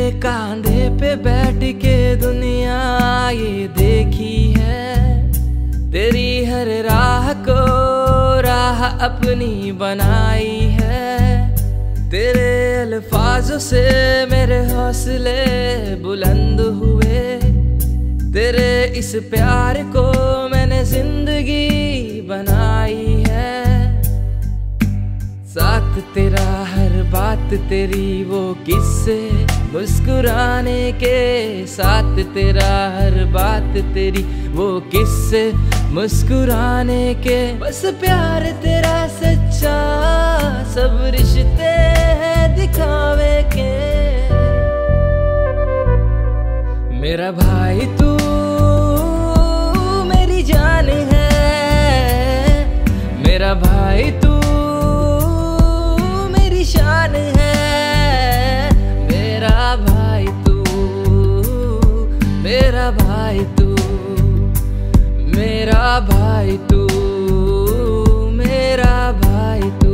कांधे पे बैठ के दुनिया ये देखी है, तेरी हर राह को राह अपनी बनाई है। तेरे अल्फाजों से मेरे हौसले बुलंद हुए, तेरे इस प्यार को मैंने जिंदगी बनाई है। साथ तेरा हर बात तेरी वो किस्से मुस्कुराने के, साथ तेरा हर बात तेरी वो किस्से मुस्कुराने के। बस प्यार तेरा सच्चा, सब रिश्ते हैं दिखावे के। मेरा भाई तू मेरी जान है, मेरा भाई तू मेरी शान है। मेरा भाई तू, मेरा भाई तू, मेरा भाई तू, मेरा भाई तू।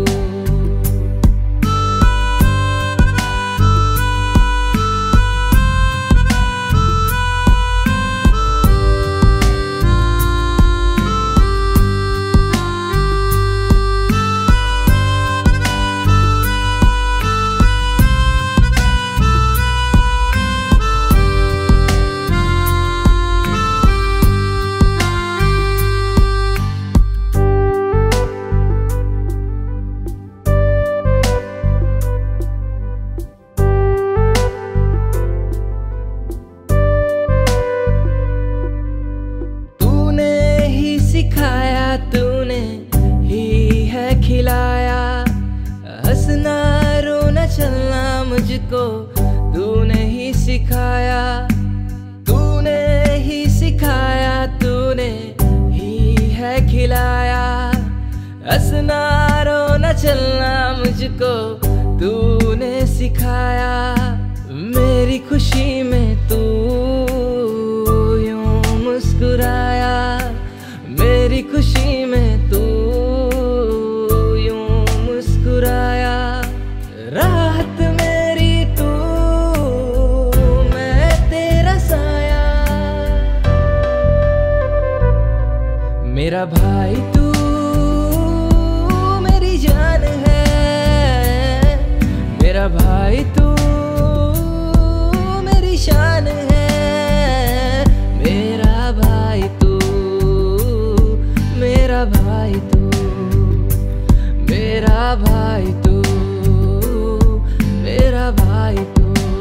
तूने ही है खिलाया, हंसना रोना चलना मुझको तूने ही सिखाया। तूने ही सिखाया, तूने ही है खिलाया, हंसना रोना चलना मुझको तूने सिखाया। मेरी खुशी में तू यूं मुस्कुराया, मेरी खुशी में तू यूं मुस्कुराया। राहत मेरी तू, मैं तेरा साया। मेरा भाई तू मेरी जान है, मेरा भाई तू मेरी शान है। मेरा भाई तू, मेरा भाई तू, मेरा भाई तू, मेरा भाई तू।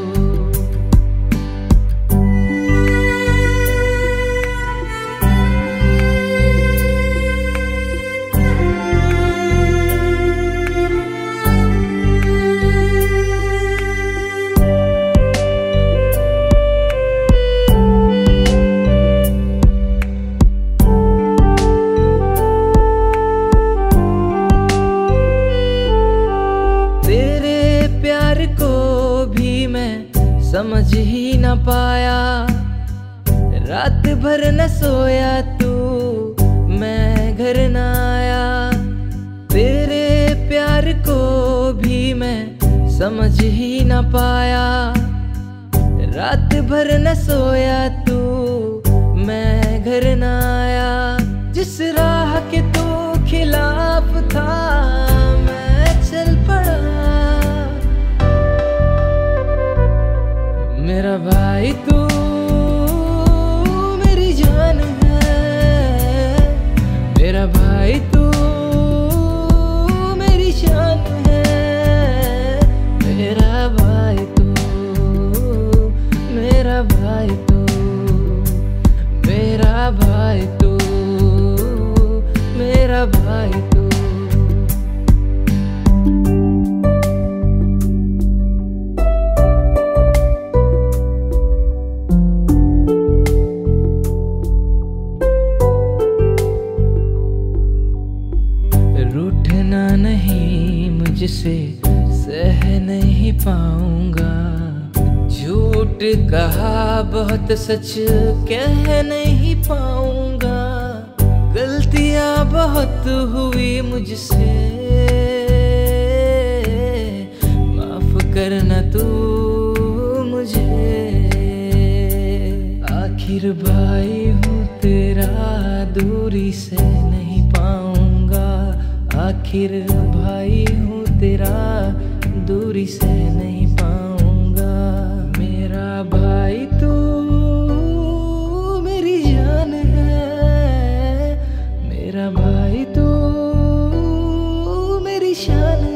समझ ही न पाया, रात भर न सोया तू, मैं घर न आया। तेरे प्यार को भी मैं समझ ही न पाया, रात भर न सोया तू, मैं घर न आया। जिस राह के तू खिलाफ था मैं चल पड़ा। मेरा भाई तू मेरी जान है, मेरा भाई तू मेरी शान है। मेरा भाई तू, मेरा भाई तू, मेरा भाई तू, मेरा भाई तू। रूठना नहीं मुझसे सह नहीं पाऊंगा, झूठ कहा बहुत सच कह नहीं पाऊंगा। गलतियां बहुत हुई मुझसे, माफ करना तू मुझे। आखिर भाई हूँ तेरा, दूरी से नहीं पाऊंगा। आखिर भाई हूँ तेरा, दूरी से नहीं पाऊंगा। मेरा भाई तू मेरी जान है, मेरा भाई तू मेरी शान है।